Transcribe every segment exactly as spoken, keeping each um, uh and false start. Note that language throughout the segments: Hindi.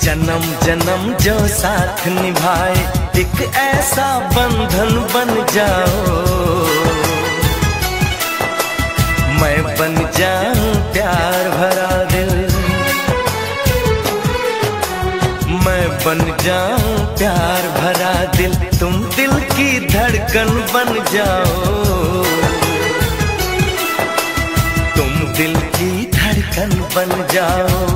जन्म जन्म जो साथ निभाए एक ऐसा बंधन बन जाओ, मैं बन जाऊं प्यार भरा दिल, मैं बन जाऊं प्यार भरा दिल, तुम दिल की धड़कन बन जाओ, तुम दिल की धड़कन बन जाओ।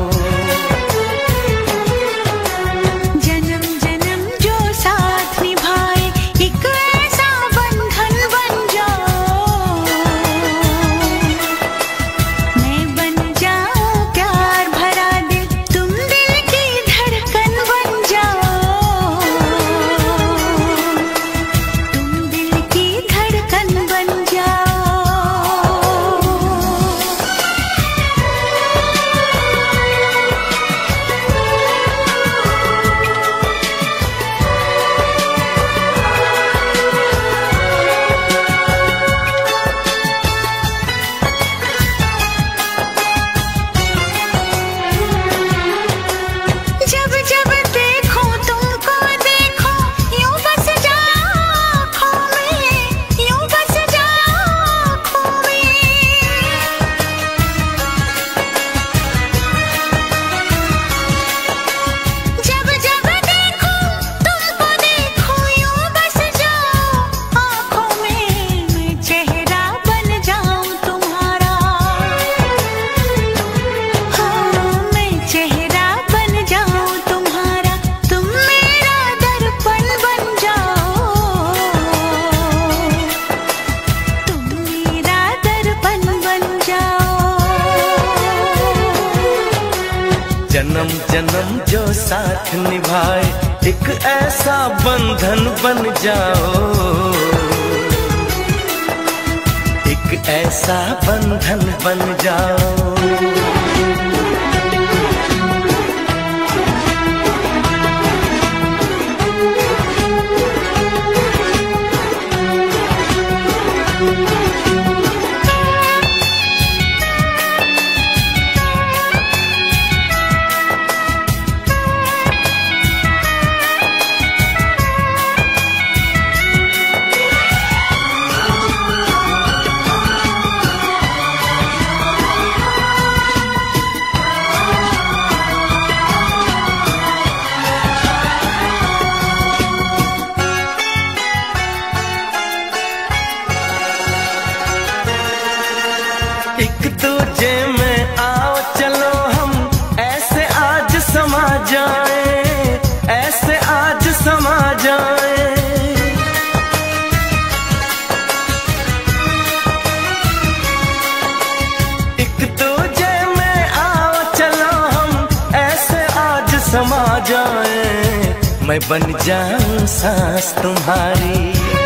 जन्म जन्म जो साथ निभाए एक ऐसा बंधन बन जाओ, एक ऐसा बंधन बन जाओ। एक दूजे में आओ चलो हम ऐसे आज समा जाए, ऐसे आज समा जाए। एक दूजे में आओ चलो हम ऐसे आज समा जाए, मैं बन जाऊं सांस तुम्हारी,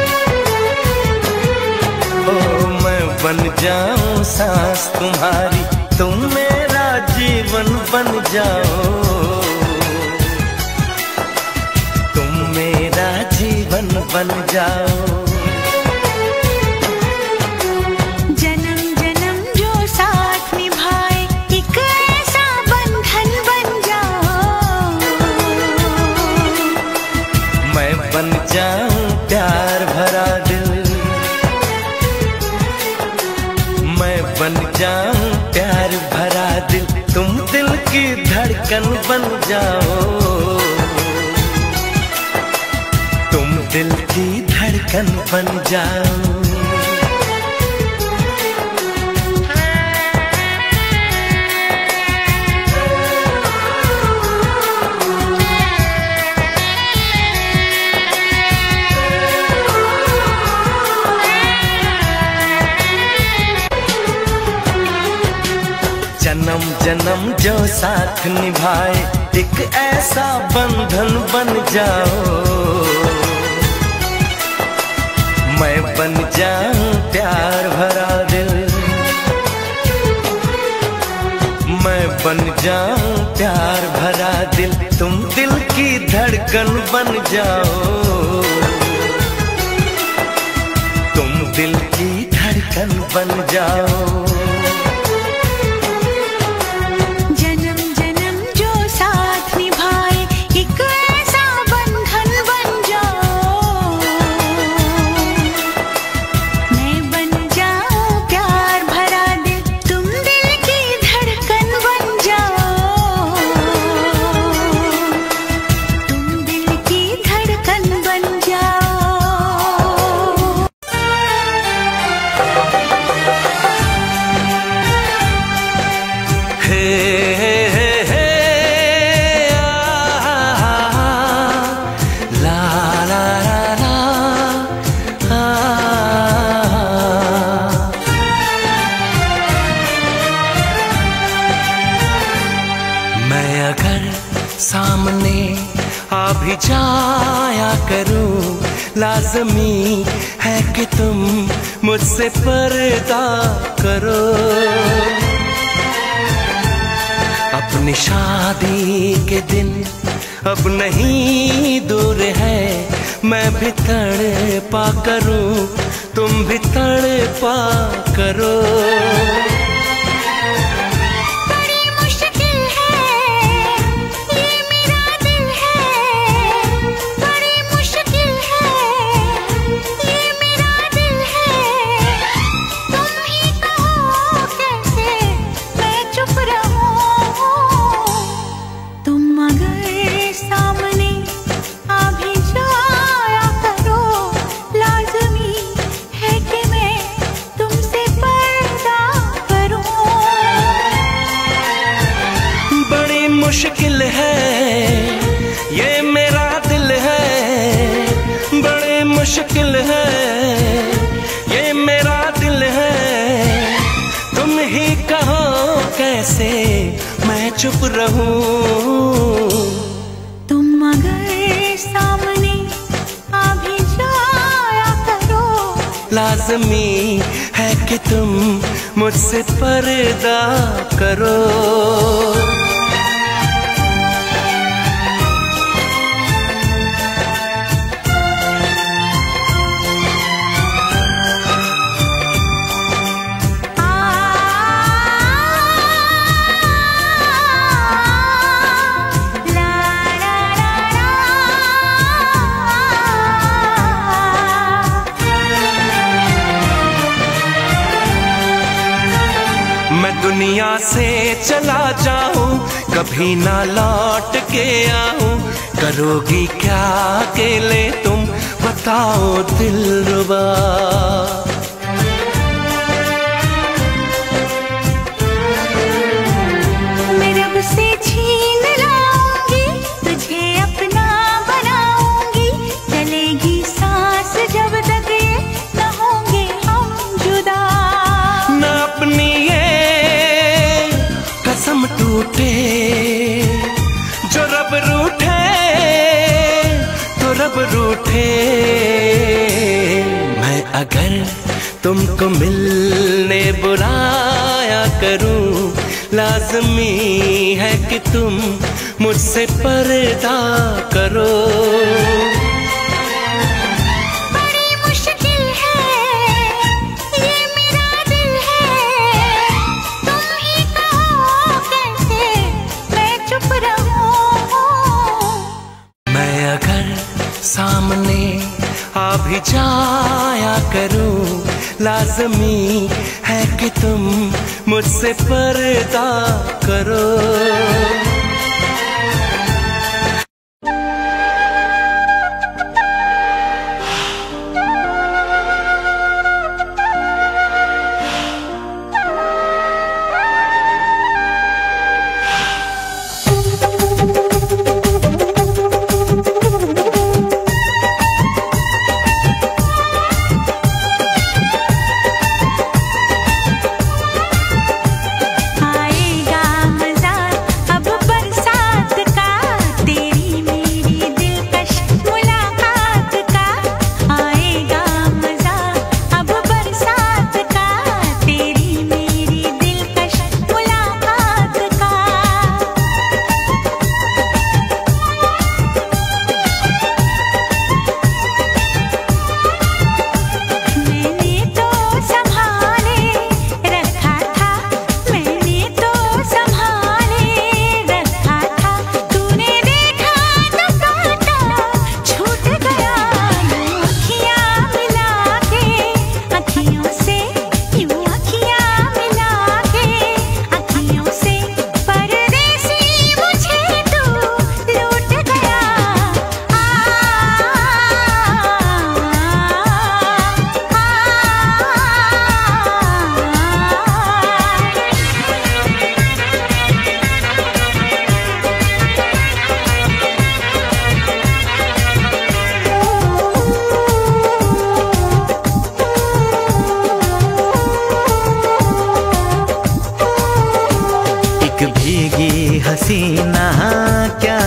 बन जाऊं सांस तुम्हारी, तुम मेरा जीवन बन जाओ, तुम मेरा जीवन बन जाओ। जन्म जन्म जो साथ निभाए एक ऐसा बंधन बन जाओ, मैं बन जाऊं प्यार भरा दिल, मैं बन जाऊं प्यार भरा दिल, तुम दिल की धड़कन बन जाओ, तुम दिल की धड़कन बन जाओ। जन्म जन्म जो साथ निभाए एक ऐसा बंधन बन जाओ, मैं बन जाऊं प्यार भरा दिल, मैं बन जाऊं प्यार भरा दिल, तुम दिल की धड़कन बन जाओ, तुम दिल की धड़कन बन जाओ। जन्म जन्म जो साथ निभाए सामने आ भी जाया करूं, लाज़मी है कि तुम मुझसे पर्दा करो। अपनी शादी के दिन अब नहीं दूर है, मैं भी तड़पा करूं, तुम भी तड़पा करो। मुश्किल है ये मेरा दिल है, बड़ी मुश्किल है ये मेरा दिल है। तुम ही कहो कैसे मैं चुप रहूं। तुम अगर सामने आ भी जाया करो, लाज़मी है कि तुम मुझसे पर्दा करो। दुनिया से चला जाऊं, कभी ना लौट के आऊं, करोगी क्या अकेले तुम बताओ दिलरुबा। मैं रब से छीन लाऊंगी, तुझे अपना बनाऊंगी, चलेगी सांस जब तक ये न होंगे हम जुदा। न अपनी कसम टूटे जो रब रूठे तो रब रूठे। मैं अगर तुमको मिलने बुलाया करूं, लाज़मी है कि तुम मुझसे पर्दा करो। सामने आ भी जाया करूं, लाज़मी है कि तुम मुझसे पर्दा करो। आएगा मज़ा अब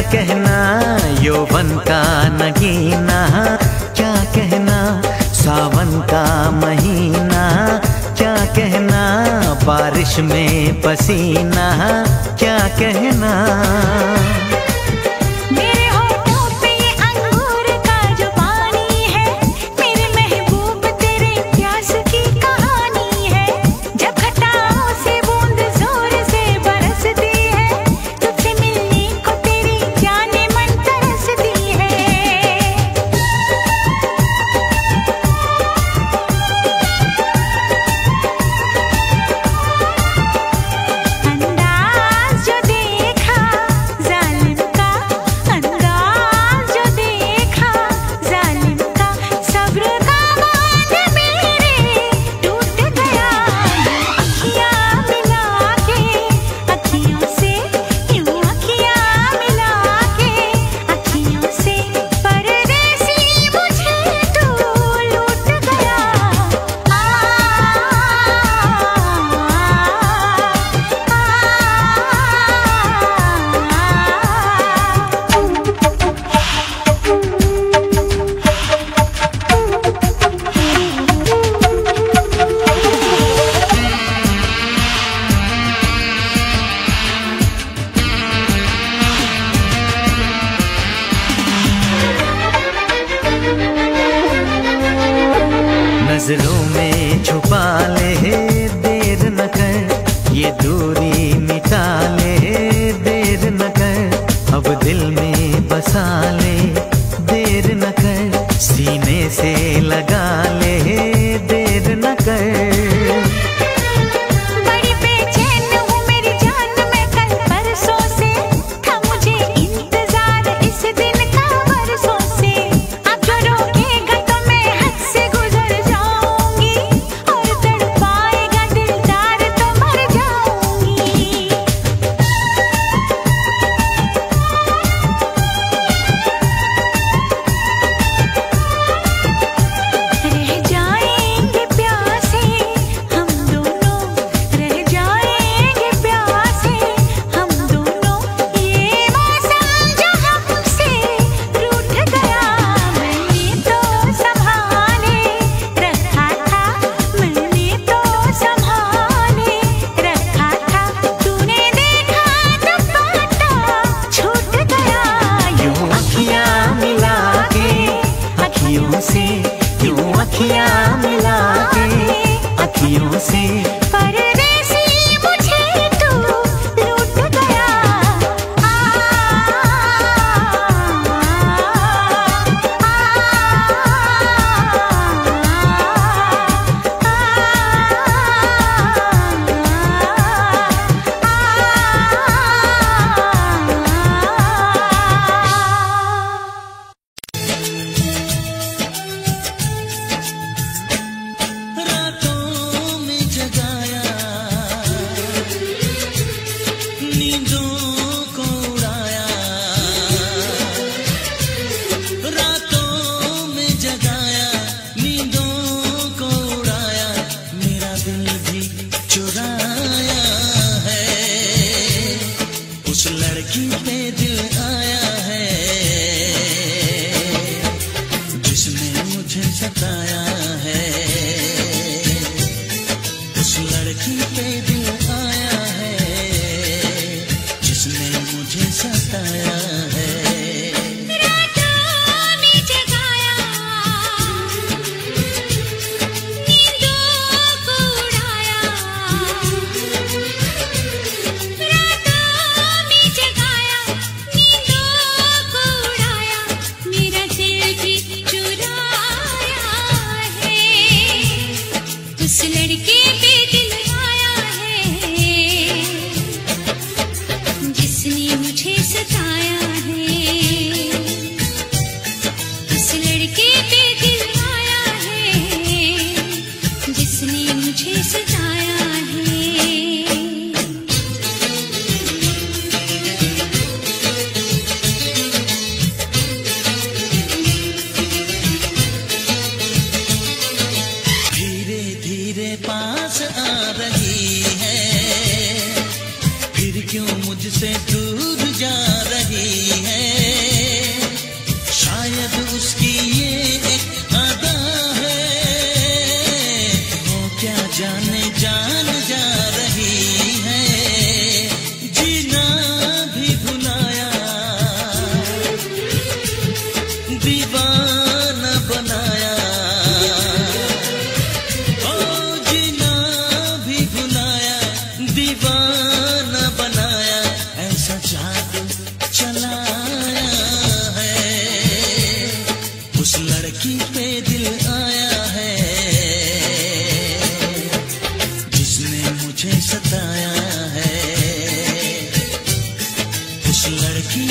कहना यौवन का नगीना, क्या कहना सावन का महीना, क्या कहना बारिश में पसीना, क्या कहना। मेरे होठों पे ये अंगूर का जो पानी है, मेरे महबूब तेरे प्यास की कहानी है। जब घटाओं से बूंद जोर से बरसती है, तुझसे मिलने को तेरी जाने मन तरसती है। अंदाज जो देखा जालिम का, अंदाज जो देखा जालिम का, सब्र का बांध मेरे टूट गया। अखियाँ मिला के अखियों से, यूं अखियाँ मिला के अखियों से, परदेसी मुझे तू लूट गया। आ, नजरों में छुपा ले देर न कर, ये दूरी मिटा ले देर न कर, अब दिल में बसा ले देर न कर, सीने से लगा ले देर न कर। बड़ी बेचैन हूँ मेरी जान मैं कल परसों से, था मुझे इंतजार इस दिन का बरसों से। अब जो रोकेगा तो मैं हद से गुजर जाऊंगी, और तड़पाएगा दिलदार तो मर जाऊंगी।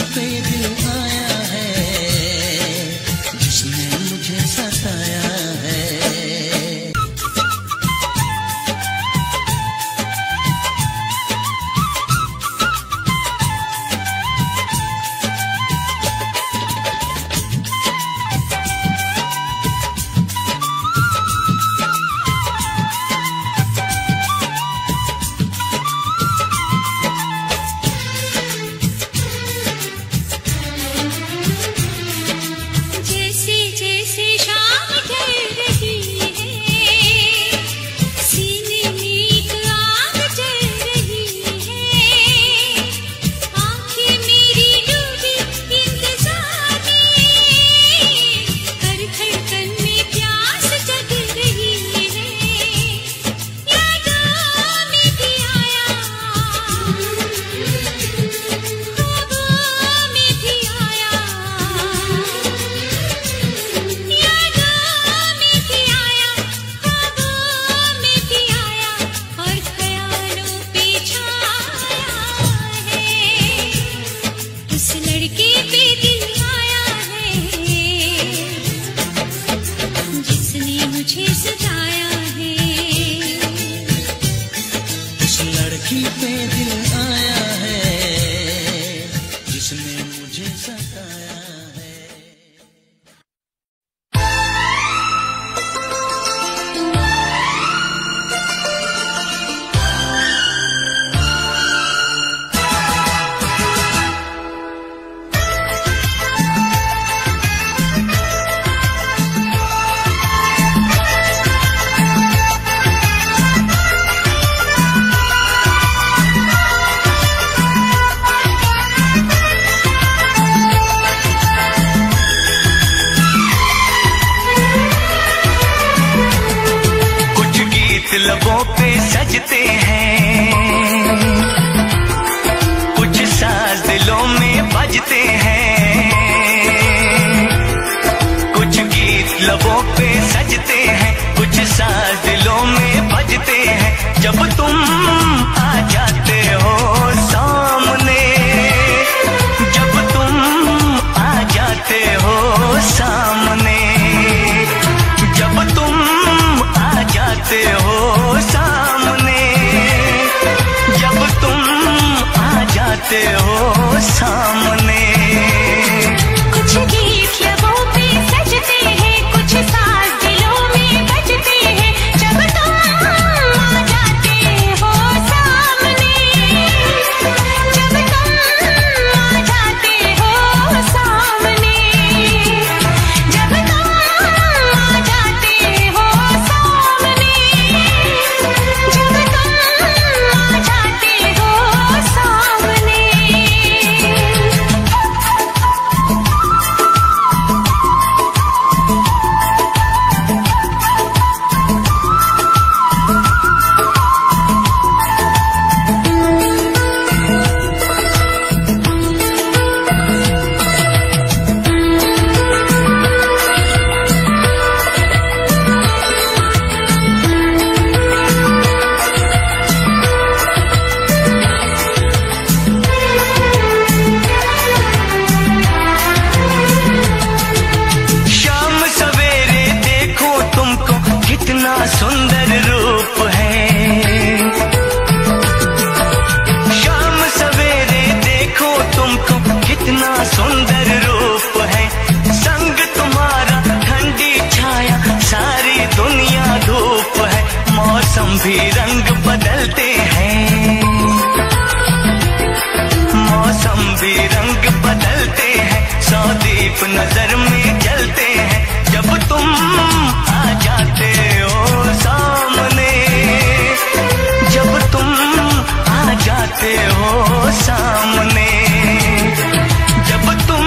पे दिल आया है जिसने मुझे सताया है। जैसे जैसे शाम ढल रही है, सीने में एक आग जल रही है, आँखें मेरी डूबी इंतजार में, हर धड़कन में प्यास जग रही है, यादों में भी आया, ख्वाबों में भी आया, यादों में भी आया, ख्वाबों में भी आया, और ख्यालों पे छाया है। उस लड़के पे दिल आया है जिसने मुझे सताया है। इस लड़की पे दिल आया है जिसने मुझे सताया है। कुछ गीत लबों पे सजते हैं, कुछ साज दिलों में बजते हैं, कुछ गीत लबों पे सजते हैं, कुछ साज दिलों में बजते हैं। जब तुम आ जाते हो सामने, जब तुम आ जाते हो सामने, जब तुम आ जाते हो सामने, जब तुम आ जाते हो सामने। कुछ गीत लबों पे सजते हैं, कुछ साज दिलों में बजते हैं, जब तुम आ जाते हो सामने, जब तुम आ जाते हो सामने, जब तुम आ जाते हो सामने, जब तुम आ जाते हो सामने। शाम सवेरे देखो तुमको कितना सुंदर रूप है, शाम सवेरे देखो तुमको कितना सुंदर रूप है। संग तुम्हारा ठंडी छाया, सारी दुनिया धूप है। मौसम भी रंग बदलते हैं, मौसम भी रंग बदलते हैं, सौ दीप नजर में जलते हैं। जब तुम आ जाते हो सामने, जब तुम आ जाते हो सामने, जब तुम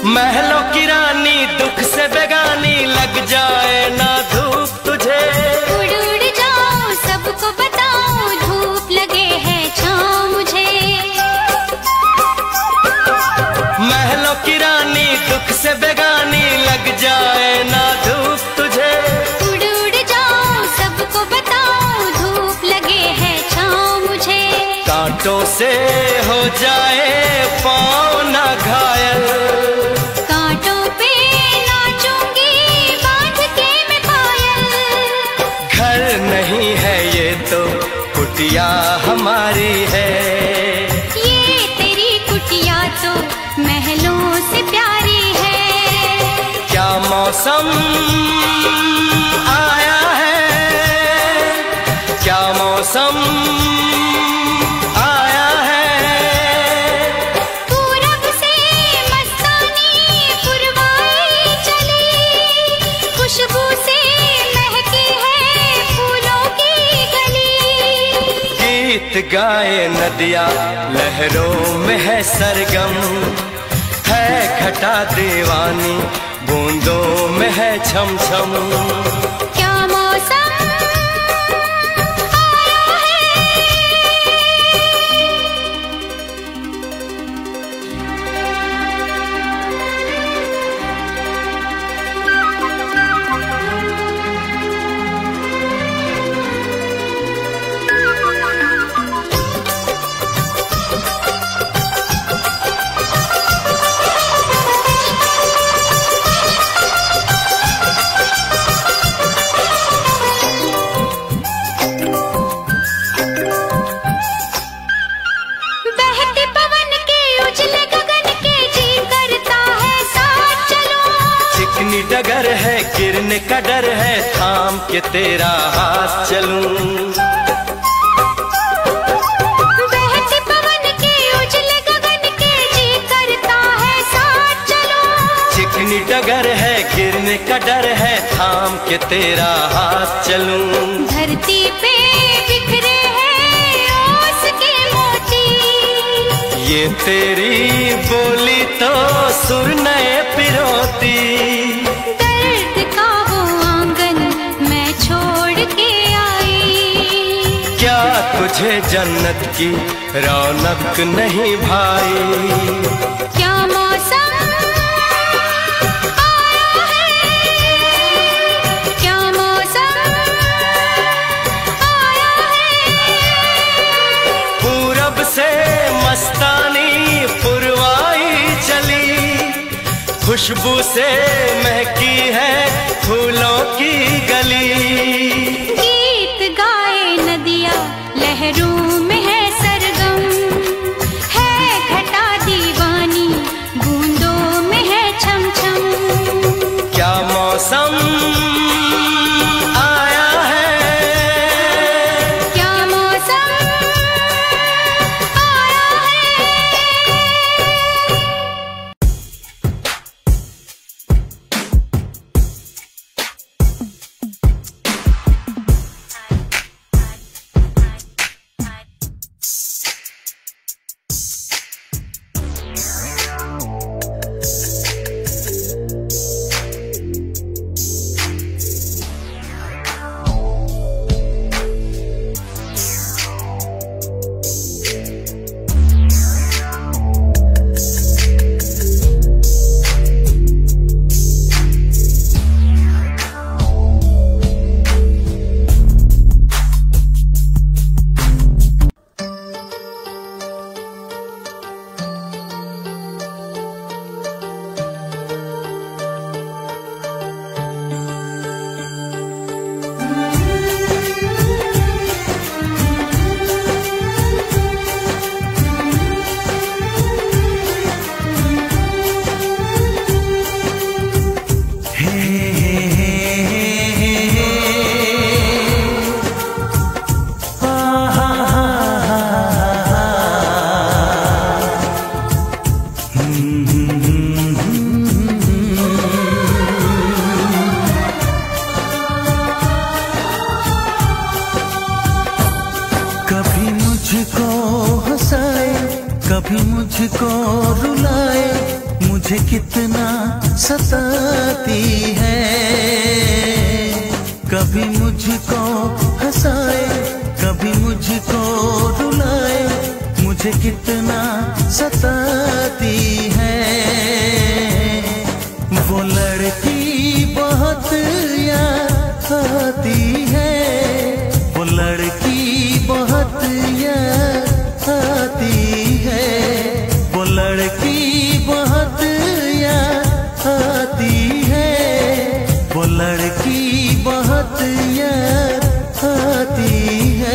महलों की रानी दुख से बेगानी, लग जाए ना धूप तुझे। उड़ उड़ जाऊं सबको बताऊं, धूप लगे है छाँव मुझे। महलों की रानी दुख से बेगानी, लग जाए ना धूप तुझे। उड़ उड़ जाऊं सबको बताऊं, धूप लगे है छाँव मुझे। कांटों से हो जाए पाँव ना घायल, कांटों पे नाचूंगी बांध के मैं पायल। घर नहीं है ये तो कुटिया हमारी है। ये तेरी कुटिया तो महलों से प्यारी है। क्या मौसम आया है, क्या मौसम आया है। पूरब से मस्तानी पुरवाई चली, खुशबू से महकी है फूलों की गली। गीत गाए नदिया लहरों में है सरगम, है घटा दीवानी बूंदों में है छम छम। क्या मौसम आया है। बहते पवन के उजले गगन के जी करता है साथ चलो। चिकनी डगर है गिरने का डर है, थाम के तेरा हाथ चलूं। बहते पवन के उजले गगन के जी करता है साथ चलो। चिकनी डगर है गिरने का डर है, थाम के तेरा हाथ चलूं। धरती पे बिखरे हैं ओस के मोती, ये तेरी बोली तो सुर नए पिरोती। दर्द का वो आंगन मैं छोड़ के आई। क्या तुझे जन्नत की रौनक नहीं भाई। क्या मौसम आया है, क्या मौसम आया है। पूरब से मस्तानी पुरवाई चली, खुशबू से महकी है फूलों की गली। गीत गाए नदिया लहरों में है सरगम, है घटा दीवानी बूंदों में है छम छम। क्या मौसम आया है, क्या मौसम आया है। मुझे कितना सताती है। कभी मुझको हंसाए, कभी मुझको रुलाए, मुझे कितना सताती है। वो लड़की बहुत याद आती है, वो लड़की बहुत याद आती है, वो लड़की बहुत याद आती है, वो लड़की बहुत याद आती है।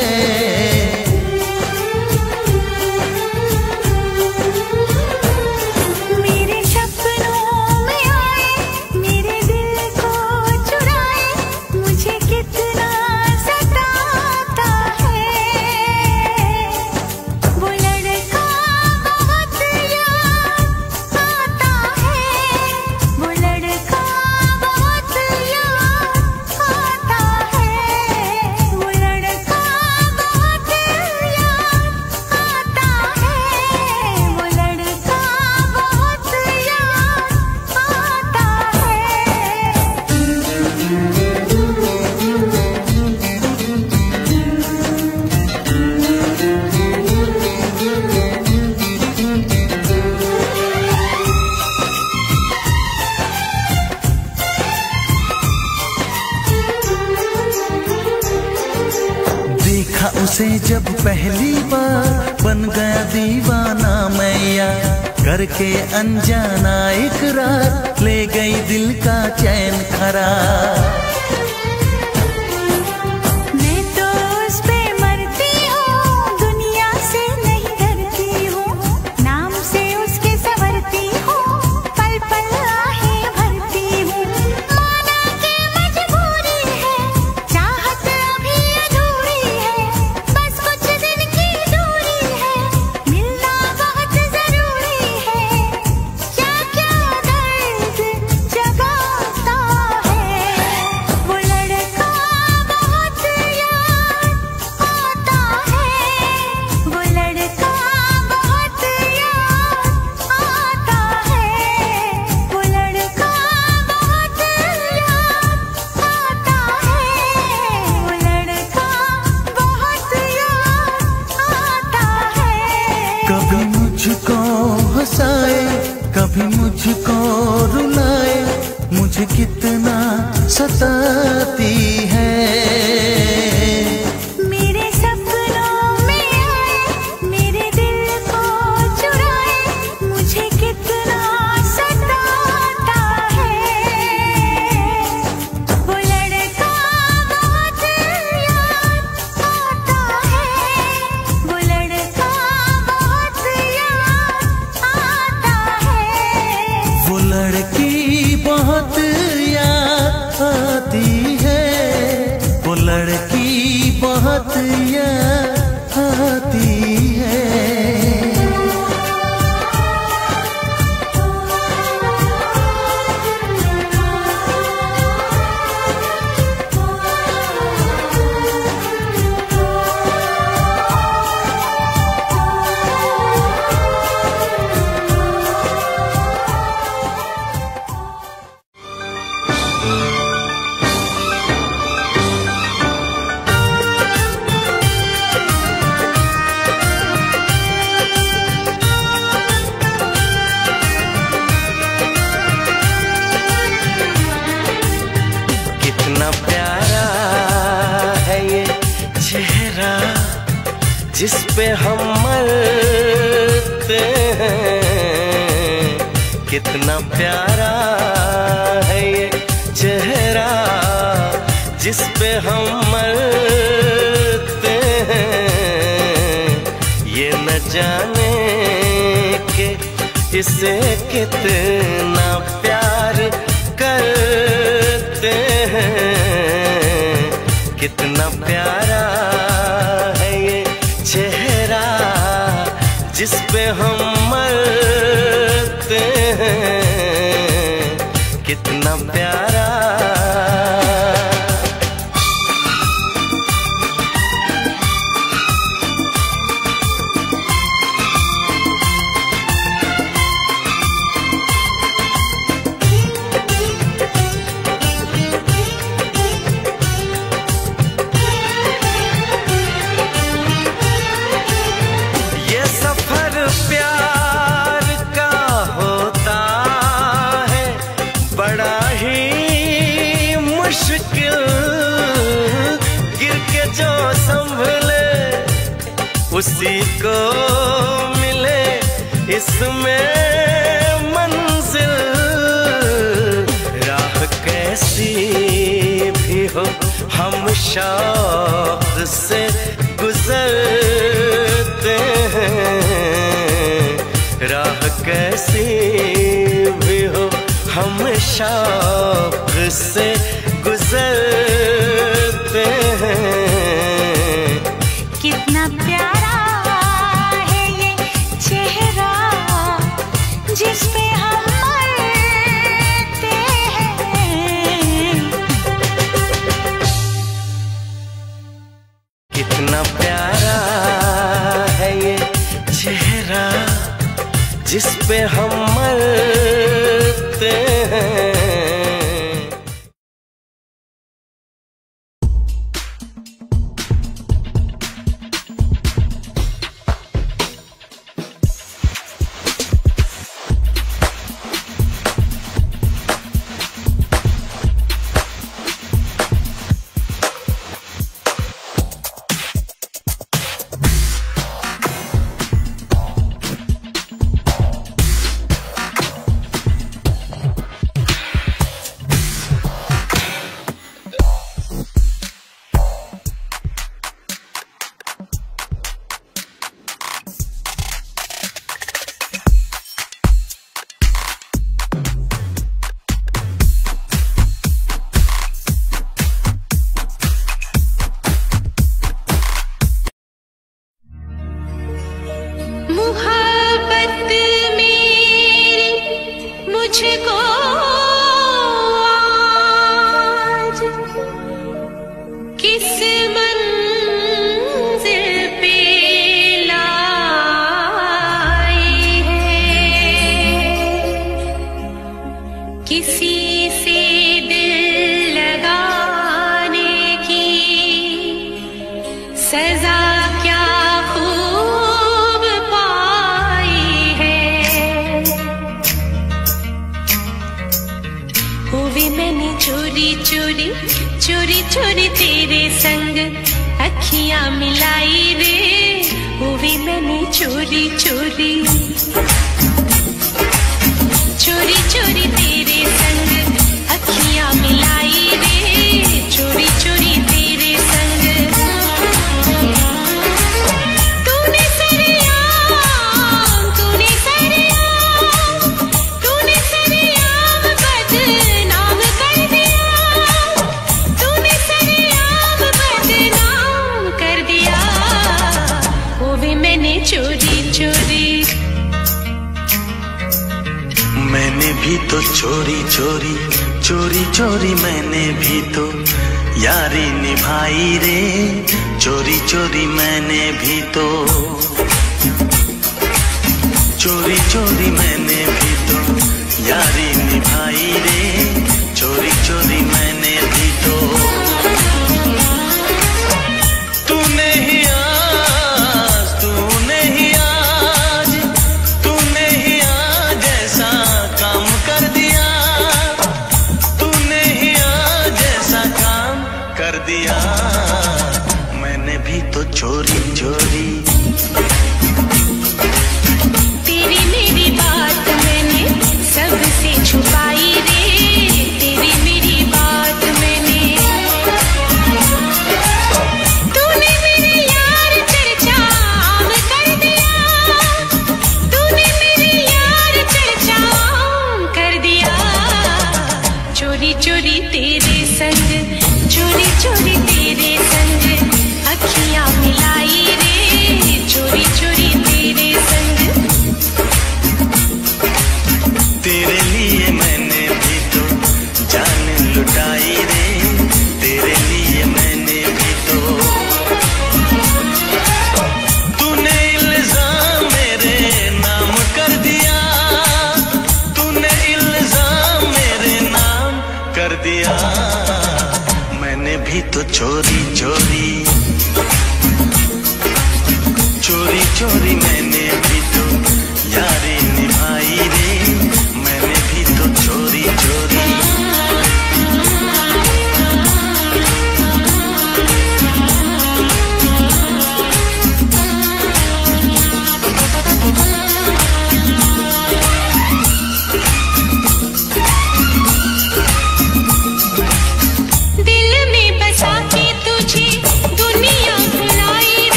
मेरे सपनों में आए, मेरे दिल को चुराए, मुझे कितना सताता है। वो लड़का बहुत याद आता है, वो लड़का बहुत याद आता है, वो लड़का बहुत याद आता है, वो लड़का बहुत याद आता देखा उसे जब पहली बार, बन गया दीवाना मैया, करके अनजाना इकरार, ले गई दिल का चैन करार। मैं तो उस पे मरती हूँ, दुनिया से नहीं डरती हूँ, नाम से उसके संवरती हूँ, पल पल आहें भरती हूँ। माना कि मजबूरी है, चाहत अभी अधूरी है, बस कुछ दिन की दूरी है, मिलना बहुत जरूरी है। क्या क्या दर्द जगाता है, वो लड़का बहुत याद आता है, वो लड़का बहुत याद आता है, वो लड़का बहुत याद आता है, वो लड़का बहुत याद आता है। कभी मुझको हंसाए, कभी मुझको रुलाए, मुझे कितना सताती है। मेरे सपनों में आए, मेरे दिल को चुराए, मुझे कितना सताता है। वो लड़का बहुत याद आता है, वो लड़का बहुत याद आता है। वो लड़की बहुत याद आती है, वो लड़की बहुत याद आती है। कितना प्यारा है ये चेहरा, जिस पे हम मरते हैं। कितना प्यारा है ये चेहरा, जिस पे हम मरते हैं। ये न जाने के इसे कितना प्यार करते हैं। कितना प्यारा है ये चेहरा, जिस पे हम मरते हैं। कितना प्यारा। उसी को मिले इसमें मंजिल। राह कैसी भी हो हम शौक से गुजरते हैं। राह कैसी भी हो हम शौक से गुजरते हैं। कितना प्यारा है ये चेहरा जिस पे हम मरते हैं। कितना प्यारा है ये चेहरा जिस पे हम मरते हैं।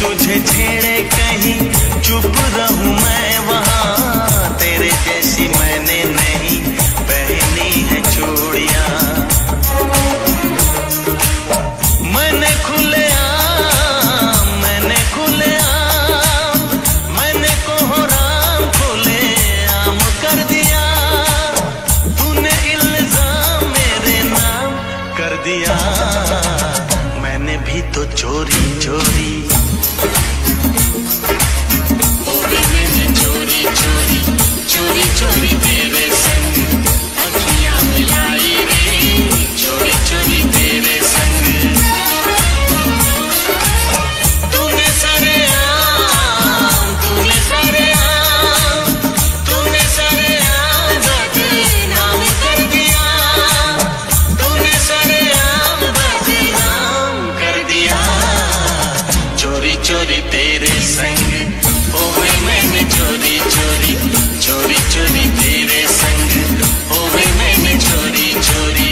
तुझे छेड़े कहीं चुप रहूं मैं वहां, तेरे जैसी मैंने नहीं पहनी है चूड़ियां। मैंने खुले आम मैंने खुले आम मैंने कोहराम खुले आम कर दिया, तूने इल्जाम मेरे नाम कर दिया। मैंने भी तो चोरी चोरी चोरी चोरी चोरी चोरी तेरे संग अखियां मिलाई रे, चोरी चोरी तेरे संग। तूने सारे आम तूने सारे आम तूने सारे आम बदनाम कर दिया, तूने सारे आम बदनाम कर दिया। चोरी चोरी तेरे संग होवे मैंने चोरी चोरी चोरी चोरी तेरे संग होवे मैंने चोरी चोरी।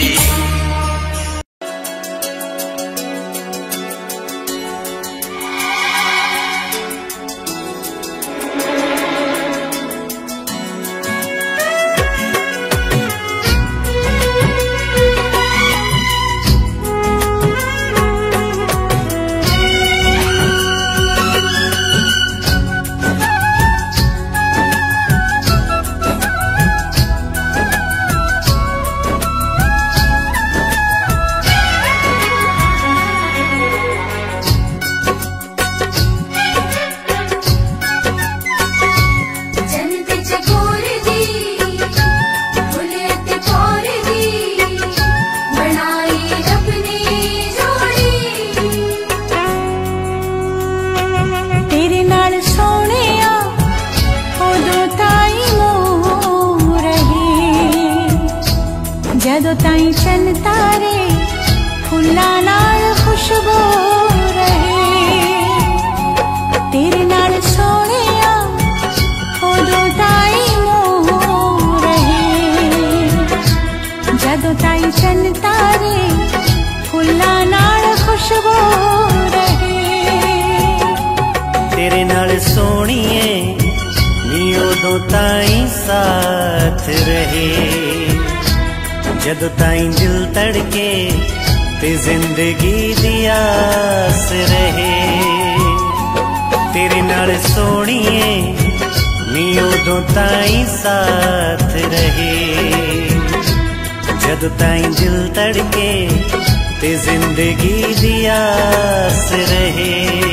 जदों ताईं चन तारे फुल्लां नाल खुशबू रहे, तेरे नाल सोहणिया उदों ताईं मोह रहे। जदों ताईं चन तारे फुल्लां नाल खुशबू रहे, तेरे नाल सोहणिए नी उदों ताईं साथ रहे। जदों ताईं दिल तड़के ते जिंदगी दी आस रहे, तेरे नाल सोहणिए नी उदों ताईं साथ रहे। जदों ताईं दिल तड़के ते जिंदगी दी आस रहे।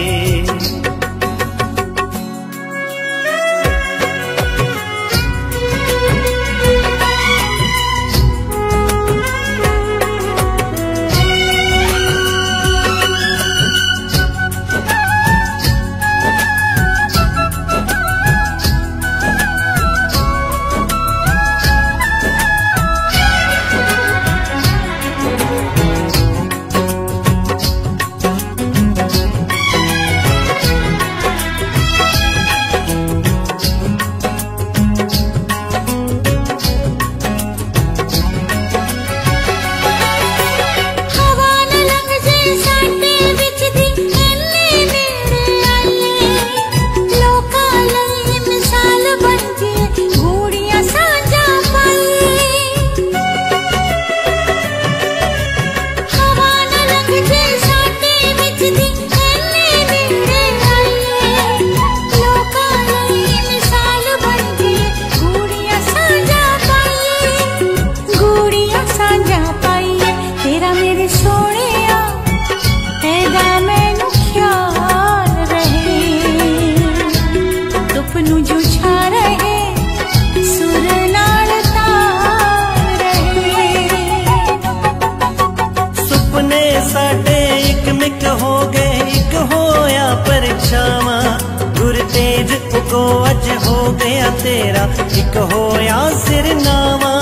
को अज हो गया तेरा एक होया सिरनामा।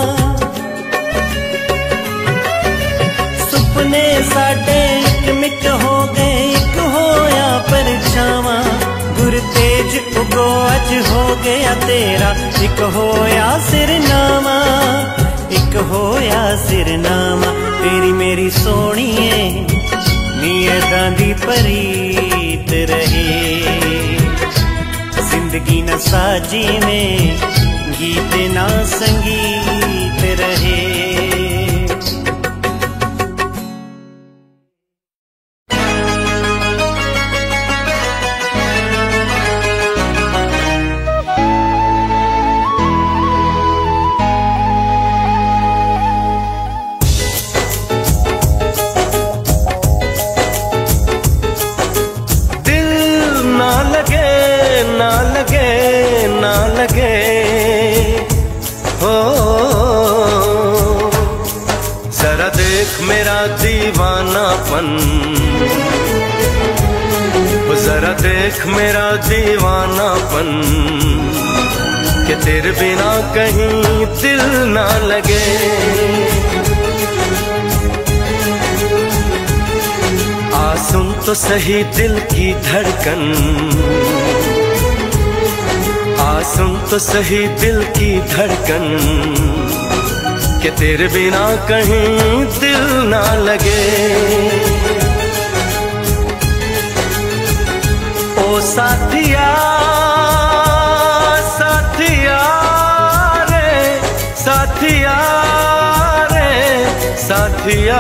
सुपने साडे एक मिक हो गए एक होया परछावां। गुर तेज उगो अज हो गया तेरा एक होया सिरनामा। एक होया सिरनामा तेरी मेरी सोहणीए नी ऐदां दी परीत रहे। न साजी में गीत ना संगीत रहे। मेरा दीवानापन, जरा देख मेरा दीवानापन, कि तेरे बिना कहीं दिल ना लगे। आ सुन तो सही दिल की धड़कन, आ सुन तो सही दिल की धड़कन, कि तेरे बिना कहीं दिल ना लगे। ओ साथिया साथिया रे साथिया रे साथिया,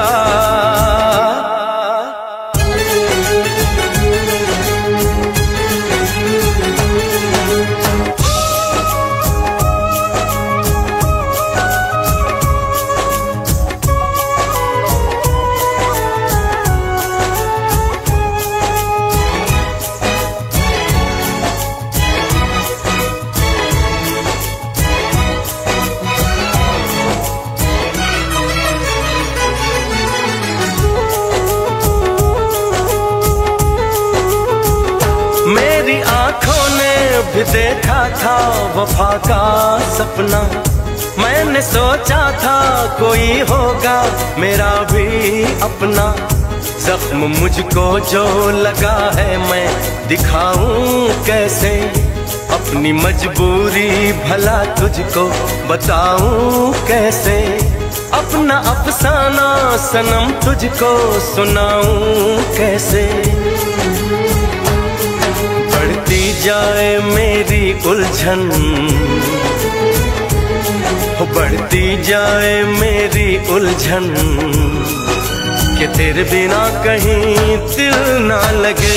भी देखा था वफा का सपना, मैंने सोचा था कोई होगा मेरा भी अपना। जख्म मुझको जो लगा है मैं दिखाऊं कैसे, अपनी मजबूरी भला तुझको बताऊं कैसे, अपना अफसाना सनम तुझको सुनाऊं कैसे। बढ़ती जाए मेरी उलझन, बढ़ती जाए मेरी उलझन, कि तेरे बिना कहीं दिल ना लगे।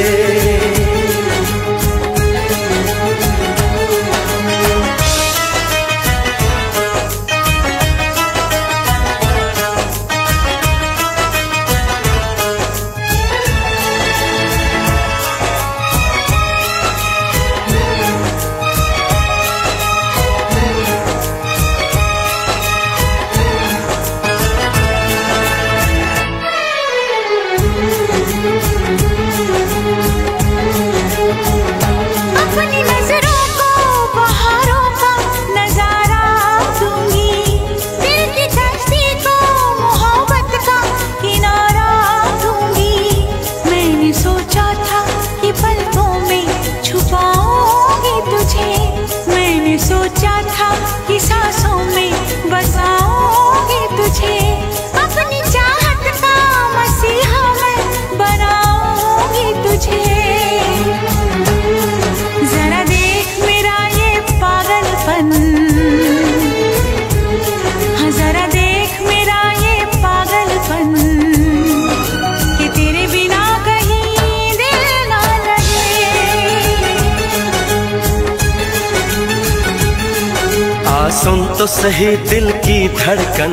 सुन तो सही दिल की धड़कन,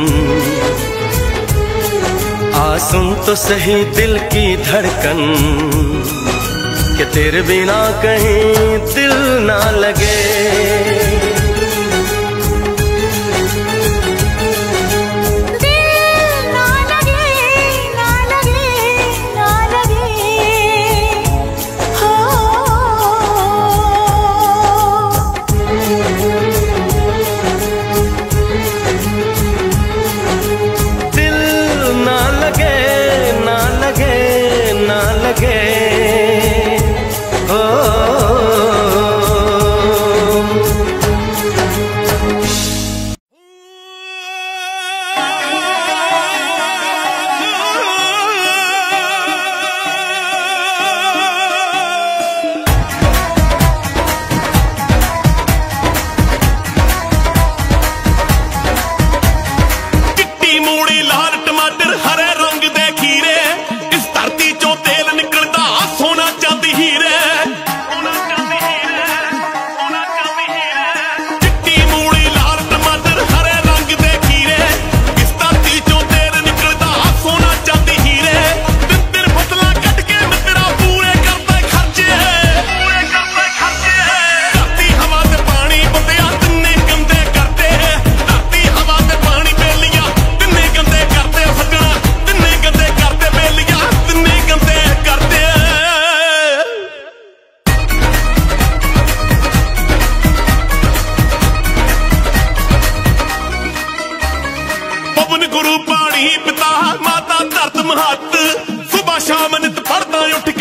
आ सुन तो सही दिल की धड़कन, कि तेरे बिना कहीं दिल ना लगे।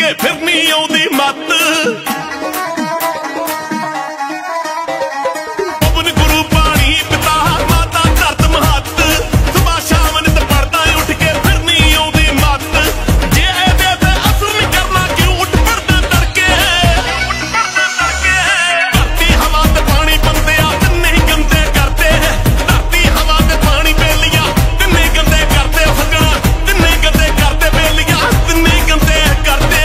के फिर नहीं आउंदी मत पवन गुरु पानी पिता माता धरत महत सुबह शाम नित पढ़दा उठ के फिर नहीं आउंदी मत जे एदे ते असर नहीं करना क्यों उठ पड़दा तड़के धरती हवा ते पानी बंदे आ तिन्ने गंदे करते धरती हवा ते पानी बेलिया तिन्ने गंदे करते सजना तिन्ने गंदे करते बेलिया तिन्ने गंदे करते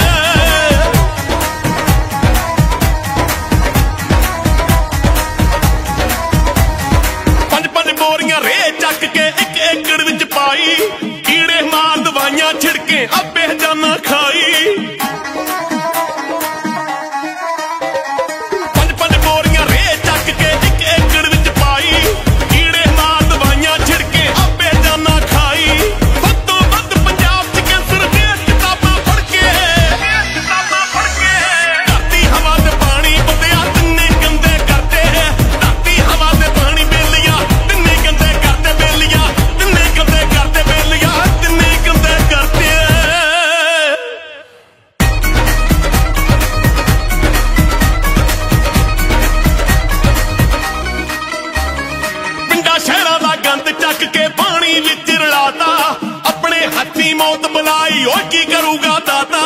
पंज पंज बोरियां रे चक के एक एकड़ विच पाई कीड़े मार दवाइयां छिड़के आपे जाना खाई पंज पंज बोरियां रे चक के एक एकड़ विच पाई कीड़े मार दवाइयां छिड़के आपे जाना खाई वध तो वध पंजाब च कैंसर दे किताबां पढ़ के किताबां पढ़ के धरती हवा ते पानी बंदिया तिन्ने गंदे करते धरती हवा ते पानी बेलिया तिन्ने गंदे करते बेलिया तिन्ने गंदे करते बेलिया तिन्ने गंदे करते पिंडा शहरां दा गंद चक के पानी विच रलाता अपने हत्थी मौत बुलाई ओ की करूगा दाता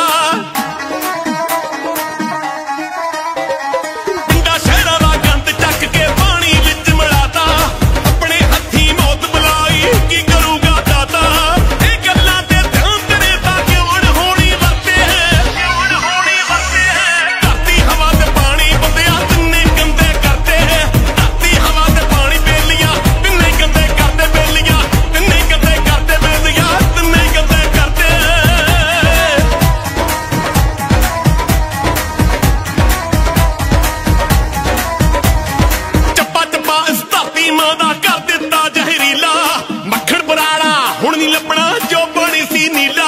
पिंडा शहरां दा गंद चक के पानी विच मिलाता अपने हत्थी मौत बुलाई की करूगा दाता ए गल्लां ते ध्यान तेरे दा क्यों होनी वरते क्यों होनी वरते धरती हवा ते पानी बंदिया तिन्ने गंदे करते धरती हवा ते पानी बेलिया तिन्ने गंदे करते बेलिया तिन्ने गंदे करते बेलिया तिन्ने गंदे करते ਚੱਪਾ ਚੱਪਾ ਇਸ ਧਰਤੀ ਮਾਂ ਦਾ ਕਰ ਦਿੱਤਾ ਜ਼ਹਿਰੀਲਾ ਮੱਖਣ ਬਰਾੜਾ ਹੁਣ ਨਹੀਂ ਲੱਭਣਾ ਜੋ ਬਣੀ ਸੀ ਨੀਲਾ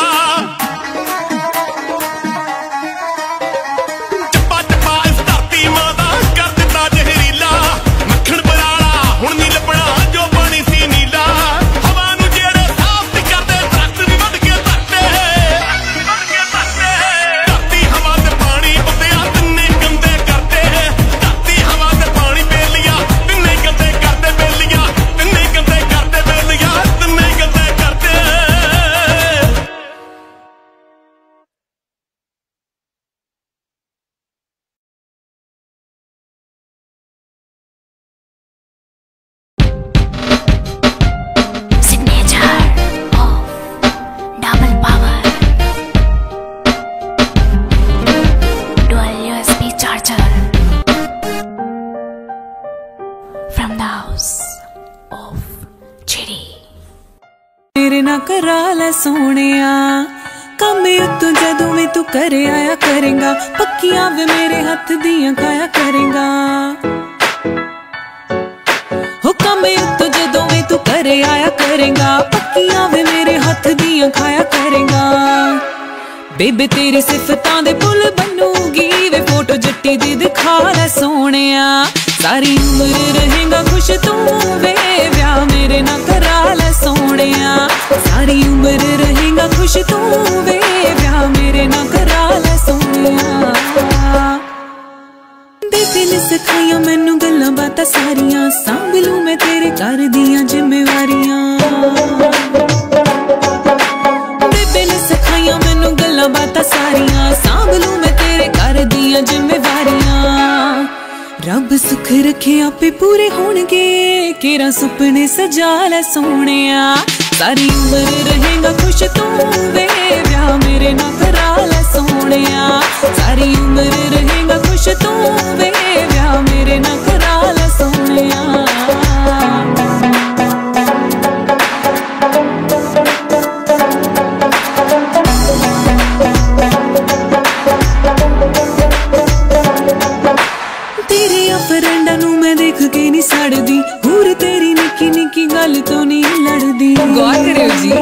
ਚੱਪਾ ਚੱਪਾ ਇਸ ਧਰਤੀ ਮਾਂ ਦਾ ਕਰ ਦਿੱਤਾ ਜ਼ਹਿਰੀਲਾ ਮੱਖਣ ਬਰਾੜਾ ਹੁਣ ਨਹੀਂ ਲੱਭਣਾ ਜੋ ਬਣੀ ਸੀ ਨੀਲਾ ਹਵਾ ਨੂੰ ਜਿਹੜੇ ਸਾਫ਼ ਨਹੀਂ ਕਰਦੇ ਦਰਖਤ ਵੀ ਵੱਢ ਕੇ ਧਰਤੇ ਧਰਤੀ ਹਵਾ ਤੇ ਪਾਣੀ ਬੰਦਿਆ ਤਿੰਨੇ ਗੰਦੇ ਕਰਦੇ ਧਰਤੀ ਹਵਾ ਤੇ ਪਾਣੀ ਬੇਲੀਆ ਤਿੰਨੇ ਗੰਦੇ ਕਰਦੇ ਬੇਲੀਆ ਤਿੰਨੇ ਗੰਦੇ ਕਰਦੇ ਬੇਲੀਆ ਤਿੰਨੇ ਗੰਦੇ ਕਰਦੇ Signature of double power dual U S B charger from the house of Chidi. मेरे ना करा ला सोनिया कम उत्तों जदों में तू करे आया करेगा पक्कियां वे मेरे हथ दियां खाया करेगा हो कम उत्तों जदों में तू करे आया करेगा पक्कियां वे मेरे हथ दियां खाया करेगा बेबे तेरी सिफतां दे पुल बनूगी वे फोटो जट्टी दी दिखा ला सोनिया सारी उम्र रहेगा खुश तू वे व्याह मेरे ना करा ला सोनिया सारी उम्र रहेगा खुश तू वे व्याह मेरे ना करा ला सोनिया बेबे ने सिखाइया मैनू गल्लां बातां सारियां सांभ लूं मैं तेरे घर दियां जिम्मेवारियां बेबे ने सिखाइया मैनू गल्लां बातां सारियां सांभ लूं मैं तेरे घर दियां जिम्मेवारियां रब सुख रखे आपे पूरे होणगे केरा सुपने सजा लै सोहणिया सारी उम्र रहेगा खुश तू वे व्याह मेरे ना करा लै सोहणिया सारी उम्र रहेगा खुश तू वे व्याह मेरे ना करा लै सोहणिया फ्रेंडा नू मैं देख के नहीं सड़दी हूर तेरी निक्की निक्की गल तो नहीं लड़दी गौर करियो जी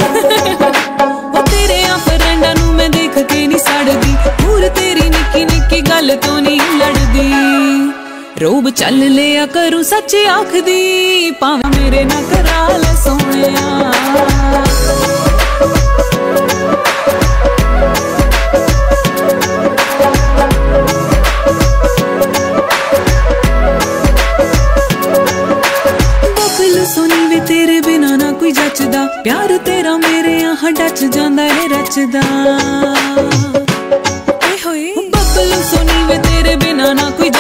ओ तेरे आ फ्रेंडा नू मैं देख के नहीं सड़दी हूर तेरी निक्की निक्की गल तो नहीं लड़दी रोब चल लिया करूं सच आखदी भावें मेरे ना करा लै सोहणिया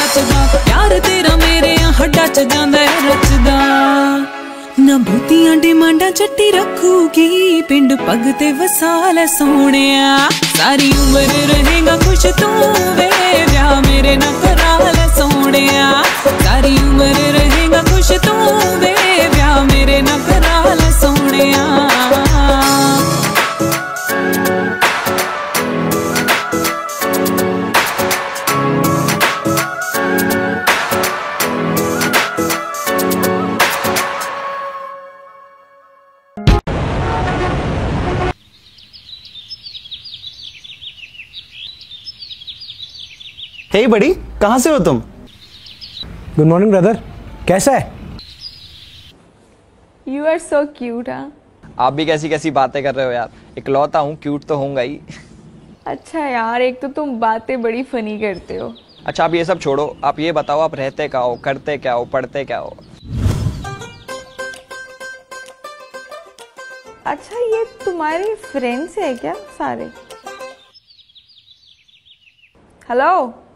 बचदा प्यार तेरा मेरे हड्डा च जांदा है रचदा ना बहुतियां डिमांडा चट्टी रखूगी पिंड पग ते वसा लै सोहणिया सारी उम्र रहेगा खुश तू वे ब्याह मेरे ना करा लै सोहणिया सारी उम्र रहेगा खुश तू वे ब्याह मेरे ना करा लै सोहणिया हे hey बड़ी, कहाँ से हो तुम? गुड मॉर्निंग ब्रदर, कैसा है? You are so cute. हाँ, आप भी कैसी कैसी बातें कर रहे हो यार, इकलौता हूँ, क्यूट तो होऊंगा ही। अच्छा यार, एक तो तुम बातें बड़ी फनी करते हो। अच्छा आप ये सब छोड़ो, आप ये बताओ आप रहते क्या हो, करते क्या हो, पढ़ते क्या हो? अच्छा ये तुम्हारे फ्रेंड्स है क्या सारे? हेलो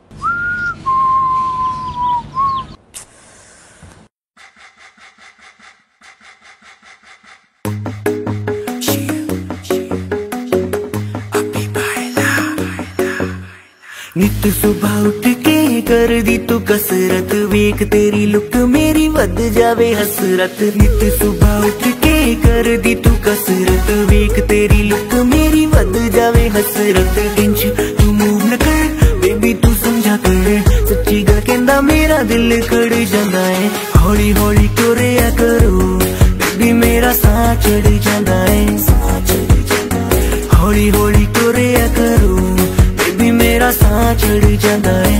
नित सुबह उठ के कर दी तू कसरत वेख तेरी लुक मेरी वध जावे हसरत नित सुबह उठ के कर दी तू कसरत वेख तेरी लुक मेरी वध जावे हसरत इंच तू मूव न कर बेबी तू समझा कर सच्ची गल कहंदा मेरा दिल खड़ जांदा है हौली हौली टुरिया करो बेबी मेरा साह चढ़ जांदा है हौली हौली टुरिया करो मेरा साह चढ़ जांदा है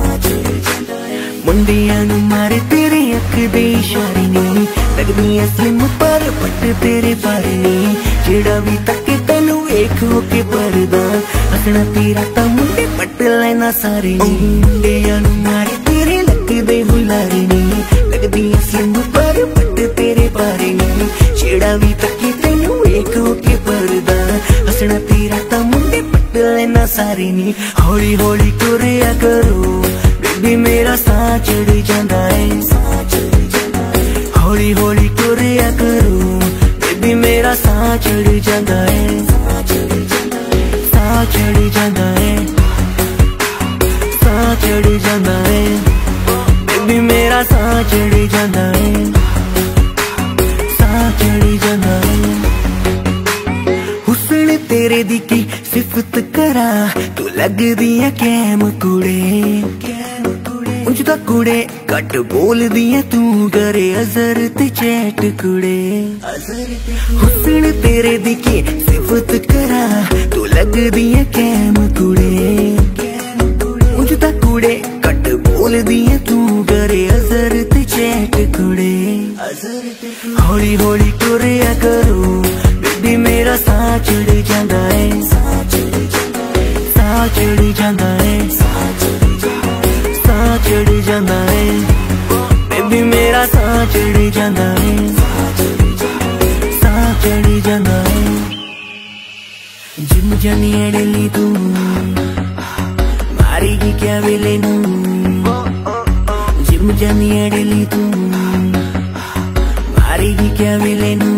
मुंडियां नू मारे तेरे अख दे इशारे नी लगदी ऐ स्लिम पर पट तेरे बारे नी जेड़ा भी तके तैनू वेख हो के परदा हसना तेरा तां मुंडे पट लेना सारे नी मुंडियां नू मारे तेरे लगदे हुलारे नी लगदी ऐ स्लिम पर पट तेरे बारे नी जेड़ा भी तके तैनू वेख हो के परदा हसना तेरा तां मुंडे लेना सारे नी हौली हौली टुरिया करो बेबी मेरा साह चढ़ जांदा है हौली हौली टुरिया करो बेबी मेरा साह चढ़ जांदा है साह चढ़ जांदा है साह चढ़ जांदा है बेबी मेरा साह चढ़ जांदा है साह चढ़ जांदा है हुस्न तेरे दी की सिफत करा तू लगदी है कैम कुड़े उंज दा कुड़े घट बोलदी है तू करे अजर ते चैट कुड़े हुस्न तेरे दी की सिफत करा तू लगदी है कैम कुड़े उंज दा कुड़े घट बोलदी है तू करे अजर ते चैट कुड़े हौली हौली टुरिया करो बेबी मेरा साह चढ़ जांदा है साह चढ़ जांदा है साह चढ़ जांदा है बेबी मेरा साह चढ़ जांदा है साह चढ़ जांदा है जिम जानी अड़ली तू मारेगी क्या वेले नू जिम जानी अड़ली तू मारेगी क्या वेले नू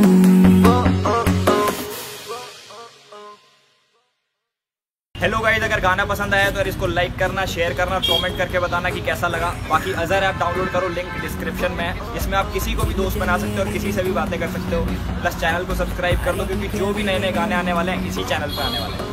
हेलो गाइस, अगर गाना पसंद आया तो यार इसको लाइक करना, शेयर करना, कमेंट करके बताना कि कैसा लगा। बाकी अजहर ऐप डाउनलोड करो, लिंक डिस्क्रिप्शन में है, इसमें आप किसी को भी दोस्त बना सकते हो और किसी से भी बातें कर सकते हो। प्लस चैनल को सब्सक्राइब कर लो क्योंकि जो भी नए नए गाने आने वाले हैं इसी चैनल पे आने वाले हैं।